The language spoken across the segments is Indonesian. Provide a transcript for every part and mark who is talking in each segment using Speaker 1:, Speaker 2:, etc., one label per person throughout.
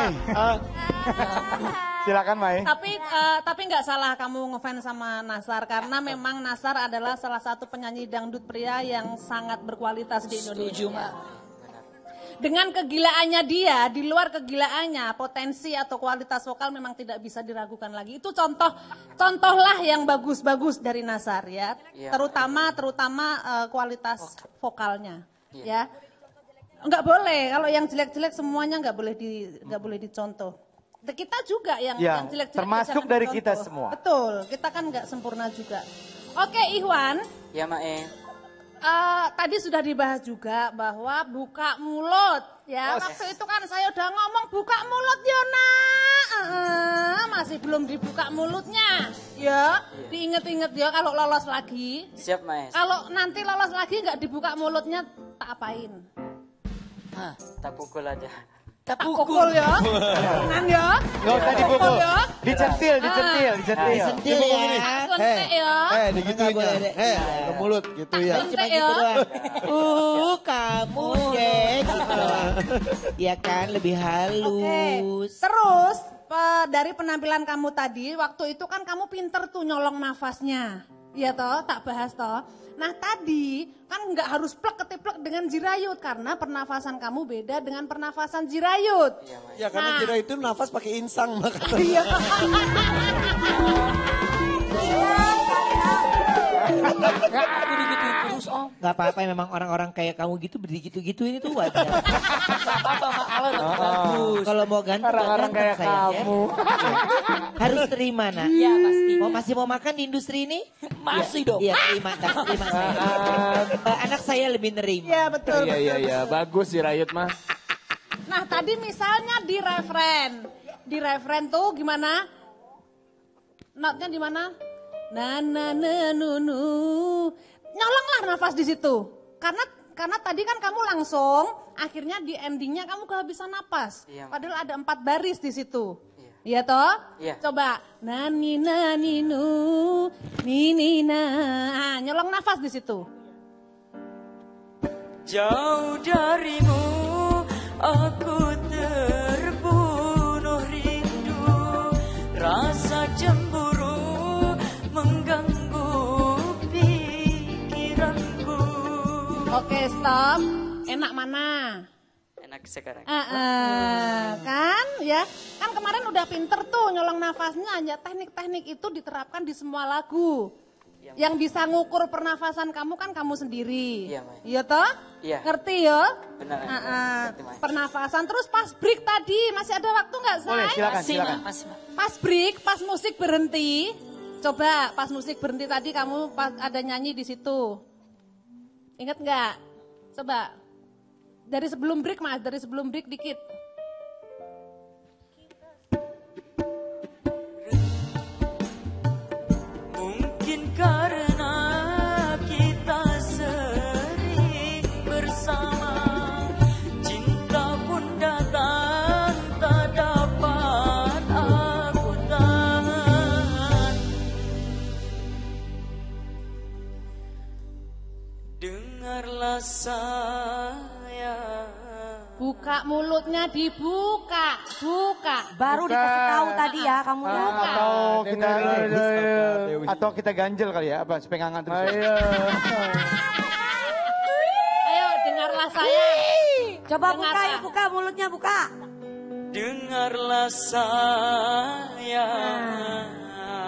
Speaker 1: Silakan Mai.
Speaker 2: Tapi nggak salah kamu ngefans sama Nassar karena memang Nassar adalah salah satu penyanyi dangdut pria yang sangat berkualitas di Indonesia.
Speaker 3: Setuju, Mak.
Speaker 2: Dengan kegilaannya dia, di luar kegilaannya, potensi atau kualitas vokal memang tidak bisa diragukan lagi. Itu contohlah yang bagus-bagus dari Nassar ya. Terutama kualitas vokalnya ya. Enggak boleh, kalau yang jelek-jelek semuanya enggak boleh dicontoh. Kita juga yang jelek-jelek
Speaker 1: termasuk dari kita semua.
Speaker 2: Betul, kita kan enggak sempurna juga. Oke, Ihwan.
Speaker 3: Ya, Mae.
Speaker 2: Tadi sudah dibahas juga bahwa buka mulut ya. Waktu itu kan saya udah ngomong buka mulut ya nak. Masih belum dibuka mulutnya ya. Diinget-inget ya kalau lolos lagi.
Speaker 3: Siap, Mae.
Speaker 2: Kalau nanti lolos lagi nggak dibuka mulutnya tak apain?
Speaker 3: Tak pukul aja.
Speaker 2: Tak pukul ya. Jangan ya.
Speaker 1: Nggak usah dipukul.
Speaker 2: ya.
Speaker 1: Dicentil ya.
Speaker 4: Disentil ya.
Speaker 5: Digituin ya. Ke mulut gitu ya.
Speaker 2: Cuma gitu
Speaker 4: doang. Kamu deh gitu. Ya kan lebih halus.
Speaker 2: Terus dari penampilan kamu tadi, waktu itu kan kamu pinter tuh nyolong nafasnya. Iya toh, tak bahas toh. Nah tadi kan nggak harus plek ketiplek dengan Jirayut karena pernafasan kamu beda dengan pernafasan Jirayut.
Speaker 5: Ya karena Jirayut itu nafas pakai insang makanya.
Speaker 2: Iya.
Speaker 4: Terus Om. Gak apa-apa memang orang-orang kayak kamu gitu begitu-gitu ini tuh wajar. Bagus. Kalau mau ganteng
Speaker 1: Orang-orang kayak kamu.
Speaker 4: Harus terima nak.
Speaker 3: Iya pasti.
Speaker 4: Masih mau makan di industri ini?
Speaker 3: Masih dong.
Speaker 4: Iya terima saya. Anak saya lebih nerima.
Speaker 2: Iya betul.
Speaker 6: Iya, bagus sih Rayut mah.
Speaker 2: Nah tadi misalnya di referen tuh gimana? Notnya di mana? Na na na nu nu. Nyolonglah nafas di situ. Karena tadi kan kamu langsung akhirnya di endingnya kamu kehabisan napas.
Speaker 3: Iya.
Speaker 2: Padahal ada 4 baris di situ. Iya toh?
Speaker 3: Iya.
Speaker 2: Coba nani nani nu ni na. Nyolong nafas di situ.
Speaker 3: Jauh darimu aku terbunuh rindu, rasa cemburu mengganggu pikiranku.
Speaker 2: Oke stop, enak mana?
Speaker 3: Enak sekarang.
Speaker 2: Kan ya, kan kemarin udah pinter tuh nyolong nafasnya aja. Teknik-teknik itu diterapkan di semua lagu. Yang bisa ngukur pernafasan kamu kan kamu sendiri.
Speaker 3: Iya, Mai.
Speaker 2: Iya toh?
Speaker 3: Iya.
Speaker 2: Ngerti ya?
Speaker 3: Benar. Ngerti, Mai.
Speaker 2: Pernafasan terus pas break tadi masih ada waktu nggak Say?
Speaker 1: Boleh silakan.
Speaker 3: Masih, Ma.
Speaker 2: Pas break, pas musik berhenti. Coba pas musik berhenti tadi kamu pas ada nyanyi di situ. Ingat nggak? Coba. Dari sebelum break Mas, dari sebelum break dikit.
Speaker 3: Mungkin karena kita sering bersama, cinta pun datang tak dapat aku tahan. Dengarlah sayang.
Speaker 2: Buka mulutnya dibuka, buka.
Speaker 7: Baru dikasih tahu tadi ya kamu ya.
Speaker 1: Atau kita ganjel kali ya, apa sepengangan terus.
Speaker 2: Ayo dengarlah saya.
Speaker 7: Coba
Speaker 2: Dengar,
Speaker 7: buka
Speaker 2: Sa.
Speaker 7: ya, buka mulutnya buka.
Speaker 3: Dengarlah sayang.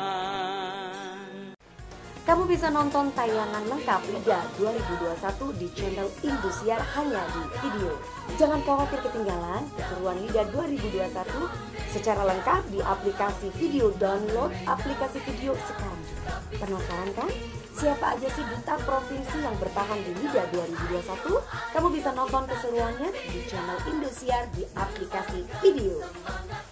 Speaker 7: Kamu bisa nonton tayangan lengkap Liga 2021 di channel Indosiar hanya di video. Jangan khawatir ketinggalan keseruan Liga 2021 secara lengkap di aplikasi video. Download aplikasi video sekarang juga. Penasaran kan? Siapa aja sih duta provinsi yang bertahan di Liga 2021? Kamu bisa nonton keseruannya di channel Indosiar di aplikasi video.